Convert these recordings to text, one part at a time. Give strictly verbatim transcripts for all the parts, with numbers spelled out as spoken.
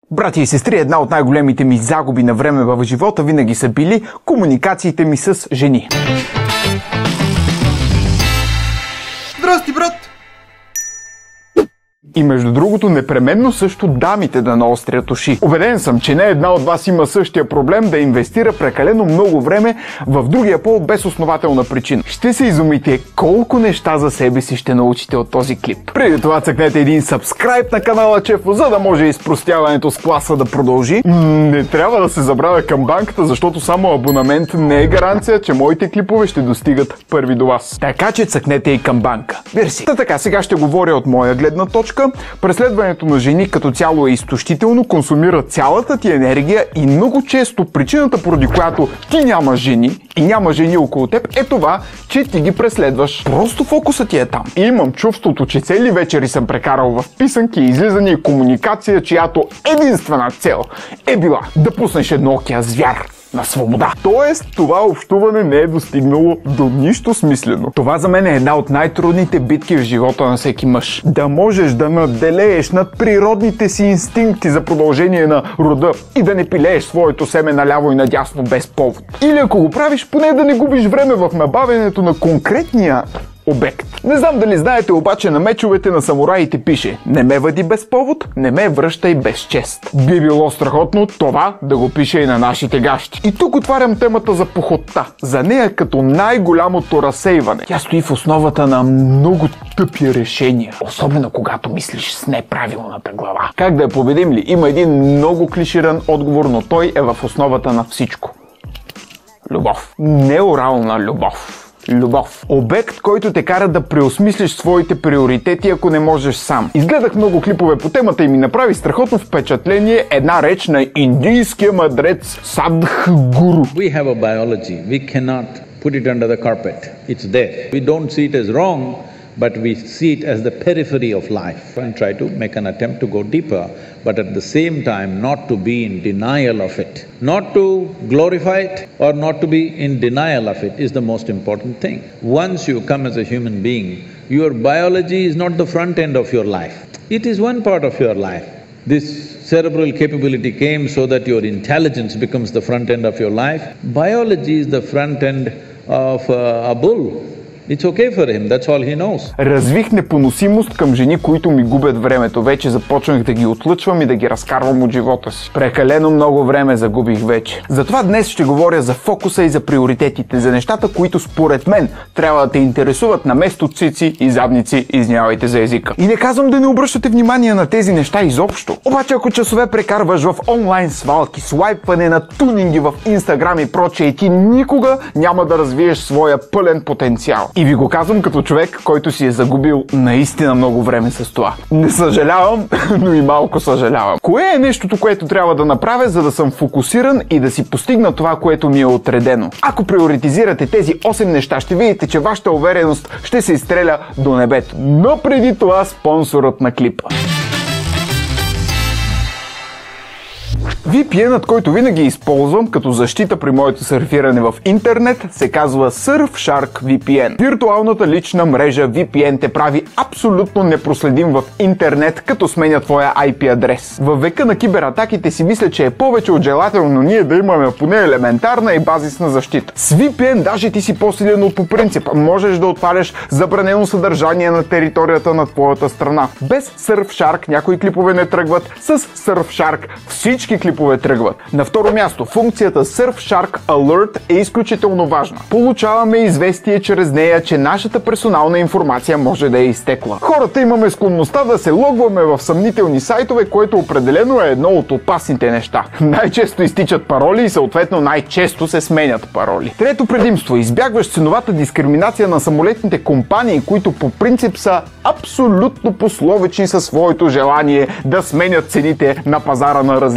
Брати и сестри, една от най-големите ми загуби на време в живота винаги са били комуникациите ми с жени. Здрасти, брат! И между другото, непременно също дамите да наострят уши. Убеден съм, че не една от вас има същия проблем да инвестира прекалено много време в другия пол без основателна причина. Ще се изумите колко неща за себе си ще научите от този клип. Преди това цъкнете един subscribe на канала Чефо, за да може изпростяването с класа да продължи. Не трябва да се забравя към банката, защото само абонамент не е гаранция, че моите клипове ще достигат първи до вас. Така че цъкнете и към банка. Верси. Та така, сега ще говоря от моя гледна точка. Преследването на жени като цяло е изтощително, консумира цялата ти енергия и много често причината, поради която ти няма жени и няма жени около теб, е това, че ти ги преследваш. Просто фокусът ти е там. И имам чувството, че цели вечери съм прекарал в писанки, излизане и комуникация, чиято единствена цел е била да пуснеш едноокия звяр на свобода. Тоест, това общуване не е достигнало до нищо смислено. Това за мен е една от най-трудните битки в живота на всеки мъж. Да можеш да надделееш над природните си инстинкти за продължение на рода и да не пилееш своето семе наляво и надясно без повод. Или ако го правиш, поне да не губиш време в набавянето на конкретния обект. Не знам дали знаете, обаче на мечовете на самураите пише: не ме въди без повод, не ме връщай без чест. Би било страхотно това да го пише и на нашите гащи. И тук отварям темата за походта. За нея като най-голямото разсейване. Тя стои в основата на много тъпи решения. Особено когато мислиш с неправилната глава. Как да я победим ли? Има един много клиширан отговор, но той е в основата на всичко. Любов. Неорална любов. Любов. Обект, който те кара да преосмислиш своите приоритети, ако не можеш сам. Изгледах много клипове по темата и ми направи страхотно впечатление една реч на индийския мъдрец Садхгуру. We have a biology. We cannot put it under the carpet. It's there. We don't see it as wrong, but we see it as the periphery of life and try to make an attempt to go deeper, but at the same time not to be in denial of it. Not to glorify it or not to be in denial of it is the most important thing. Once you come as a human being, your biology is not the front end of your life. It is one part of your life. This cerebral capability came so that your intelligence becomes the front end of your life. Biology is the front end of uh, a bull. It's okay for him, that's all he knows. Развих непоносимост към жени, които ми губят времето. Вече започнах да ги отлъчвам и да ги разкарвам от живота си. Прекалено много време загубих вече. Затова днес ще говоря за фокуса и за приоритетите, за нещата, които според мен трябва да те интересуват на место цици и задници, извинявайте за езика. И не казвам да не обръщате внимание на тези неща изобщо. Обаче ако часове прекарваш в онлайн свалки, слайпване на тунинги в Инстаграм и прочее, ти никога няма да развиеш своя пълен потенциал. И ви го казвам като човек, който си е загубил наистина много време с това. Не съжалявам, но и малко съжалявам. Кое е нещото, което трябва да направя, за да съм фокусиран и да си постигна това, което ми е отредено? Ако приоритизирате тези осем неща, ще видите, че вашата увереност ще се изстреля до небето. Но преди това спонсорът на клипа. ви пи ен-ът, който винаги използвам като защита при моето сърфиране в интернет, се казва Surfshark ви пи ен. Виртуалната лична мрежа ви пи ен те прави абсолютно непроследим в интернет, като сменя твоя ай пи адрес. Във века на кибератаките си мисля, че е повече от желателно ние да имаме поне елементарна и базисна защита. С ви пи ен даже ти си по-силен от по принцип. Можеш да отваряш забранено съдържание на територията на твоята страна. Без Surfshark някои клипове не тръгват, с Surfshark всички клипове тръгват. На второ място, функцията Surfshark Alert е изключително важна. Получаваме известие чрез нея, че нашата персонална информация може да е изтекла. Хората имаме склонността да се логваме в съмнителни сайтове, което определено е едно от опасните неща. Най-често изтичат пароли и съответно най-често се сменят пароли. Трето предимство. Избягваш ценовата дискриминация на самолетните компании, които по принцип са абсолютно пословични със своето желание да сменят цените на пазара на различните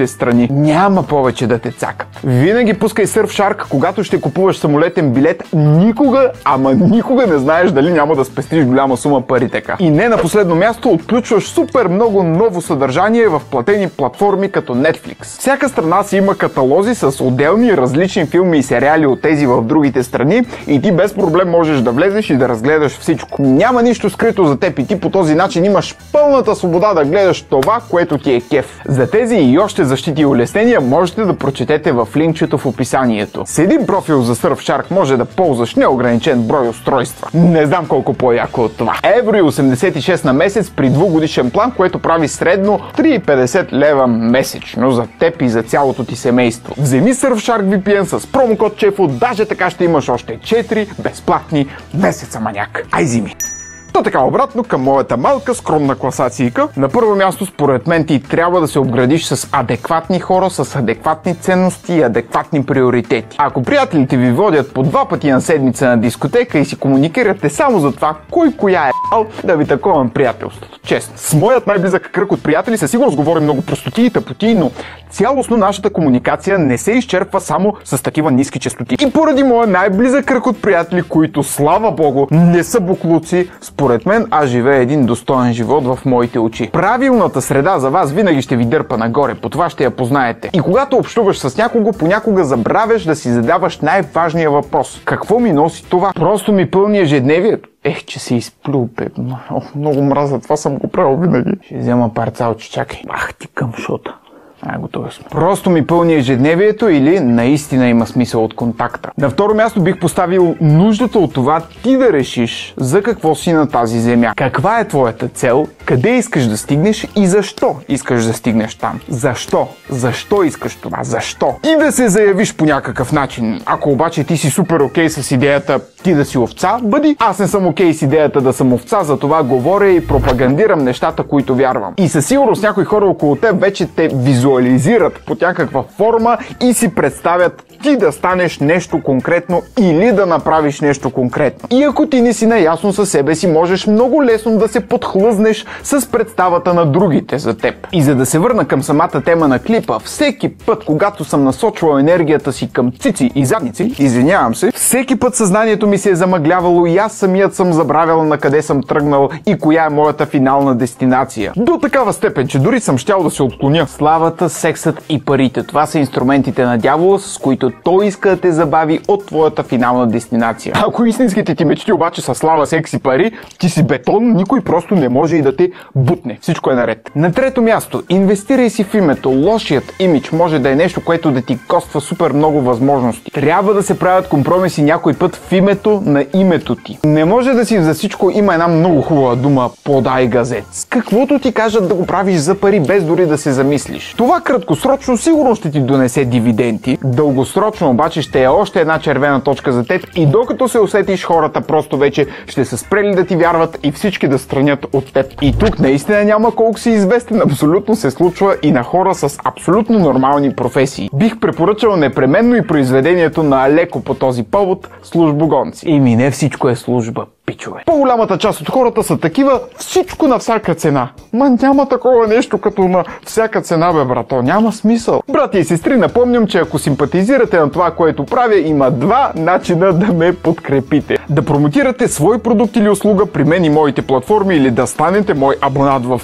другите страни. Няма повече да те цакат. Винаги пускай Surfshark, когато ще купуваш самолетен билет. Никога, ама никога не знаеш дали няма да спестиш голяма сума пари така. И не на последно място, отключваш супер много ново съдържание в платени платформи като Netflix. Всяка страна си има каталози с отделни различни филми и сериали от тези в другите страни и ти без проблем можеш да влезеш и да разгледаш всичко. Няма нищо скрито за теб и ти по този начин имаш пълната свобода да гледаш това, което ти е кеф. За тези и още защити и улеснения можете да прочетете в линкчето в описанието. С един профил за Surfshark може да ползваш неограничен брой устройства. Не знам колко по-яко от това. Евро осемдесет и шест на месец при двугодишен план, което прави средно три и петдесет лева месечно за теб и за цялото ти семейство. Вземи Surfshark ви пи ен с промокод ЧЕФО, даже така ще имаш още четири безплатни месеца, маняк. Ай, зими! То така обратно към моята малка скромна класацийка. На първо място, според мен, ти трябва да се обградиш с адекватни хора, с адекватни ценности и адекватни приоритети. Ако приятелите ви водят по два пъти на седмица на дискотека и си комуникирате само за това кой коя е ал, да ви таковам приятелството. Честно. С моят най-близък кръг от приятели със сигурност говорим много простоти и тъпоти, но цялостно нашата комуникация не се изчерпва само с такива ниски честоти. И поради моя най-близък кръг от приятели, които, слава богу, не са буклуци, според мен аз живея един достоен живот в моите очи. Правилната среда за вас винаги ще ви дърпа нагоре, по това ще я познаете. И когато общуваш с някого, понякога забравяш да си задаваш най-важния въпрос. Какво ми носи това? Просто ми пълни ежедневието. Ех, че се изплюл, бе. О, много мраза, това съм го правил винаги. Ще взема парцалче, чакай. Ах ти към шота. А, готови сме. Просто ми пълни ежедневието или наистина има смисъл от контакта. На второ място бих поставил нуждата от това ти да решиш за какво си на тази земя. Каква е твоята цел, къде искаш да стигнеш и защо искаш да стигнеш там. Защо? Защо искаш това? Защо? И да се заявиш по някакъв начин. Ако обаче ти си супер окей с идеята ти да си овца, бъди. Аз не съм окей с идеята да съм овца, затова говоря и пропагандирам нещата, които вярвам. И със сигурност някои хора около теб вече те визуализират по някаква форма и си представят ти да станеш нещо конкретно или да направиш нещо конкретно. И ако ти не си наясно със себе си, можеш много лесно да се подхлъзнеш с представата на другите за теб. И за да се върна към самата тема на клипа, всеки път, когато съм насочвал енергията си към цици и задници, извинявам се, всеки път съзнанието ми се е замъглявало и аз самият съм забравял на къде съм тръгнал и коя е моята финална дестинация. До такава степен, че дори съм щял да се отклоня. Славата, сексът и парите. Това са инструментите на дявола, с които той иска да те забави от твоята финална дестинация. Ако истинските ти мечти обаче са слава, секс и пари, ти си бетон, никой просто не може и да те бутне. Всичко е наред. На трето място, инвестирай си в името. Лошият имидж може да е нещо, което да ти коства супер много възможности. Трябва да се правят компромиси някой път в името на името ти. Не може да си за всичко има една много хубава дума подай газет. Каквото ти кажат да го правиш за пари, без дори да се замислиш. Това краткосрочно сигурно ще ти донесе дивиденти, дългосрочно обаче ще е още една червена точка за теб и докато се усетиш, хората просто вече ще са спрели да ти вярват и всички да странят от теб. И тук наистина няма колко си известен, абсолютно се случва и на хора с абсолютно нормални професии. Бих препоръчал непременно и произведението на Алеко по този повод Службогонци. И ми не всичко е служба, пичове. По-голямата част от хората са такива всичко на всяка цена. Ма няма такова нещо като на всяка цена, бе, брато. Няма смисъл. Брати и сестри, напомням, че ако симпатизирате на това, което правя, има два начина да ме подкрепите. Да промотирате свой продукт или услуга при мен и моите платформи или да станете мой абонат в...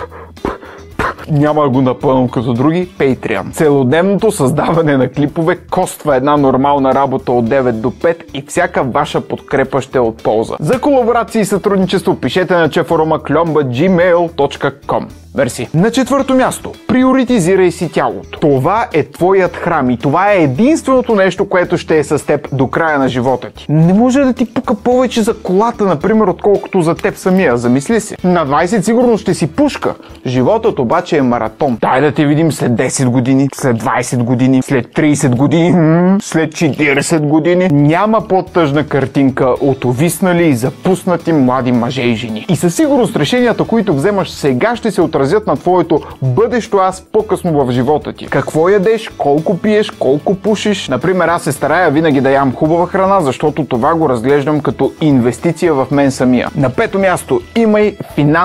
Няма да го напълнам като други, Patreon. Целодневното създаване на клипове коства една нормална работа от девет до пет и всяка ваша подкрепа ще е от полза. За колаборации и сътрудничество пишете на чефорума кльомба джи мейл точка ком. Мерси. На четвърто място, приоритизирай си тялото. Това е твоят храм и това е единственото нещо, което ще е с теб до края на живота ти. Не може да ти пука повече за колата, например, отколкото за теб самия. Замисли си. На двайсет сигурно ще си пушка. Животът обаче е маратон. Дай да те видим след десет години, след двайсет години, след трийсет години, след четирийсет години. Няма по-тъжна картинка от увиснали и запуснати млади мъже и жени. И със сигурност решенията, които вземаш сега, ще се отразят на твоето бъдещо аз по-късно в живота ти. Какво ядеш, колко пиеш, колко пушиш. Например, аз се старая винаги да ям хубава храна, защото това го разглеждам като инвестиция в мен самия. На пето място, имай финансов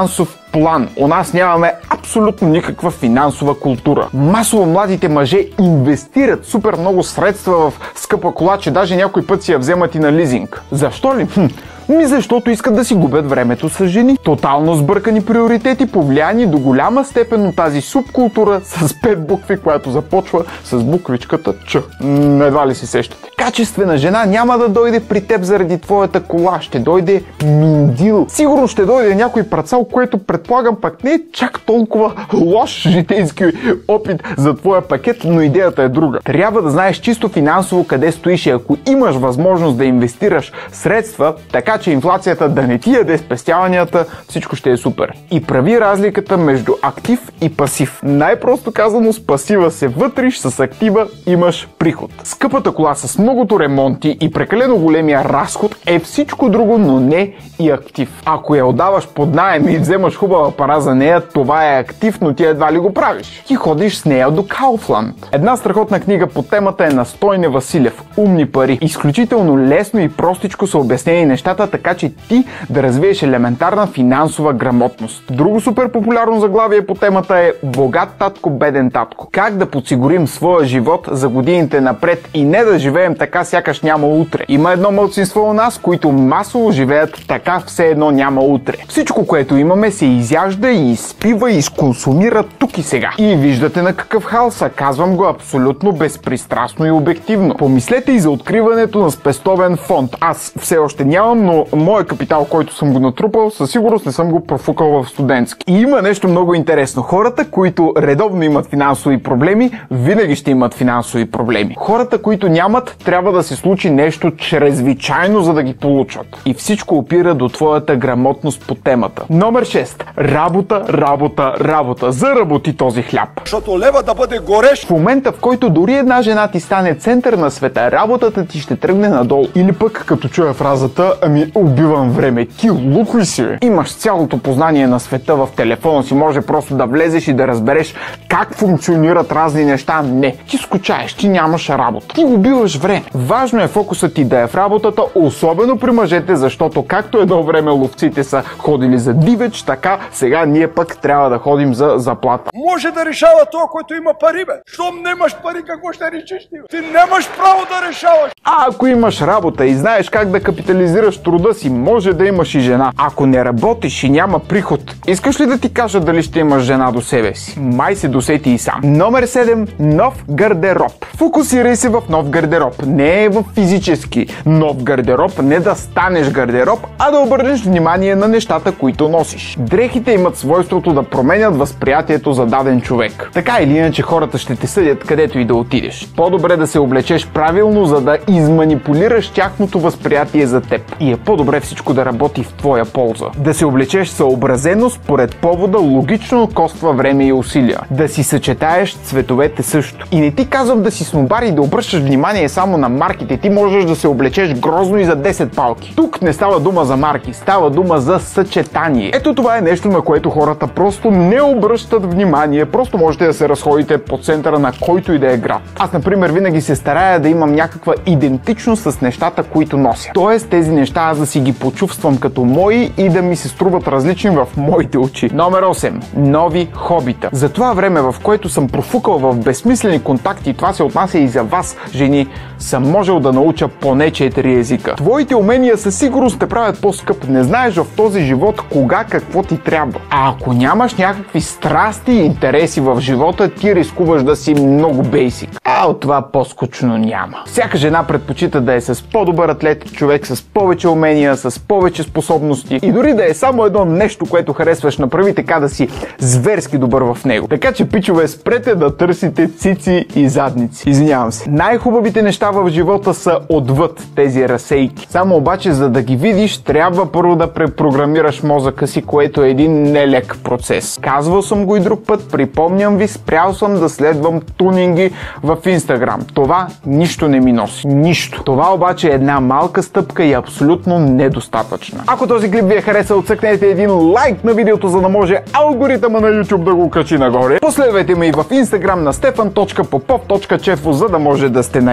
план. У нас нямаме абсолютно никаква финансова култура. Масово младите мъже инвестират супер много средства в скъпа кола, че даже някой път си я вземат и на лизинг. Защо ли? Хм. Ми защото искат да си губят времето с жени. Тотално сбъркани приоритети, повлияни до голяма степен от тази субкултура с пет букви, която започва с буквичката Ч. М, едва ли си сещате. Качествена жена няма да дойде при теб заради твоята кола, ще дойде миндил. Сигурно ще дойде някой працал, което предполагам пак не е чак толкова лош житейски опит за твоя пакет, но идеята е друга. Трябва да знаеш чисто финансово къде стоиш и ако имаш възможност да инвестираш средства, така че инфлацията да не ти яде спестяванията, всичко ще е супер. И прави разликата между актив и пасив. Най-просто казано, с пасива се вътриш, с актива имаш приход. Скъпата кола с многото ремонти и прекалено големия разход е всичко друго, но не и актив. Ако я отдаваш под наем и вземаш хубава пара за нея, това е актив, но ти едва ли го правиш. Ти ходиш с нея до Kaufland. Една страхотна книга по темата е на Стойне Василев "Умни пари". Изключително лесно и простичко са обяснени нещата, така че ти да развиеш елементарна финансова грамотност. Друго супер популярно заглавие по темата е "Богат татко, беден татко". Как да подсигурим своя живот за годините напред и не да живеем така сякаш няма утре. Има едно малцинство у нас, които масово живеят така все едно няма утре. Всичко, което имаме, се изяжда и изпива и изконсумира тук и сега. И виждате на какъв хал са. Казвам го абсолютно безпристрастно и обективно. Помислете и за откриването на спестовен фонд. Аз все още нямам, но моят капитал, който съм го натрупал, със сигурност не съм го профукал в студентски. И има нещо много интересно. Хората, които редовно имат финансови проблеми, винаги ще имат финансови проблеми. Хората, които нямат, трябва да се случи нещо чрезвичайно, за да ги получат. И всичко опира до твоята грамотност по темата. Номер шест. Работа, работа, работа. Заработи този хляб. Защото лева да бъде горещ. В момента, в който дори една жена ти стане център на света, работата ти ще тръгне надолу. Или пък, като чуя фразата, ами убивам време, ти лук ли си, бе? Имаш цялото познание на света в телефона си, може просто да влезеш и да разбереш как функционират разни неща. Не, ти скучаеш, ти нямаш работа. Ти убиваш време. Важно е фокусът ти да е в работата, особено при мъжете, защото както едно време ловците са ходили за дивеч, така сега ние пък трябва да ходим за заплата. Може да решава това, който има пари, бе. Щом нямаш пари, какво ще решиш ти? Ти нямаш право да решаваш. А ако имаш работа и знаеш как да капитализираш труда си, може да имаш и жена. Ако не работиш и няма приход, искаш ли да ти кажа дали ще имаш жена до себе си? Май се досети и сам. Номер седем. Нов гардероб. Фокусирай се в нов гардероб. Не е в физически нов гардероб, не да станеш гардероб, а да обърнеш внимание на нещата, които носиш. Дрехите имат свойството да променят възприятието за даден човек. Така или иначе хората ще те съдят където и да отидеш. По-добре да се облечеш правилно, за да изманипулираш тяхното възприятие за теб. И е по-добре всичко да работи в твоя полза. Да се облечеш съобразено според повода логично коства време и усилия. Да си съчетаеш цветовете също. И не ти казвам да си снобар и да обръщаш внимание само на марките. Ти можеш да се облечеш грозно и за десет палки. Тук не става дума за марки, става дума за съчетание. Ето това е нещо, на което хората просто не обръщат внимание. Просто можете да се разходите по центъра на който и да е град. Аз, например, винаги се старая да имам някаква идентичност с нещата, които нося. Тоест тези неща аз да си ги почувствам като мои и да ми се струват различни в моите очи. Номер осем. Нови хобита. За това време, в което съм профукал в безсмислени контакти, това се отнася и за вас, жени, съм можел да науча поне четири езика. Твоите умения със сигурност те правят по-скъп. Не знаеш в този живот кога какво ти трябва. А ако нямаш някакви страсти и интереси в живота, ти рискуваш да си много бейсик. А от това по-скучно няма. Всяка жена предпочита да е с по-добър атлет, човек с повече умения, с повече способности и дори да е само едно нещо, което харесваш, направи така да си зверски добър в него. Така че, пичове, спрете да търсите цици и задници. Извинявам се. Най-хубавите неща в живота са отвъд тези разсейки. Само обаче, за да ги видиш, трябва първо да препрограмираш мозъка си, което е един нелек процес. Казвал съм го и друг път, припомням ви, спрял съм да следвам тунинги в Инстаграм. Това нищо не ми носи. Нищо. Това обаче е една малка стъпка и абсолютно недостатъчна. Ако този клип ви е харесал, цъкнете един лайк на видеото, за да може алгоритъма на YouTube да го качи нагоре. Последвайте ме и в Инстаграм на стефан точка попов точка чефо, за да може да сте наясно с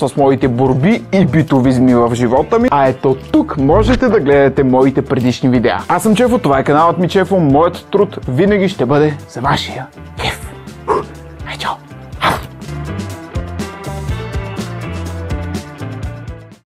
с моите борби и битовизми в живота ми, а ето тук можете да гледате моите предишни видеа. Аз съм Чефо, това е каналът ми Чефо, моят труд винаги ще бъде за вашия.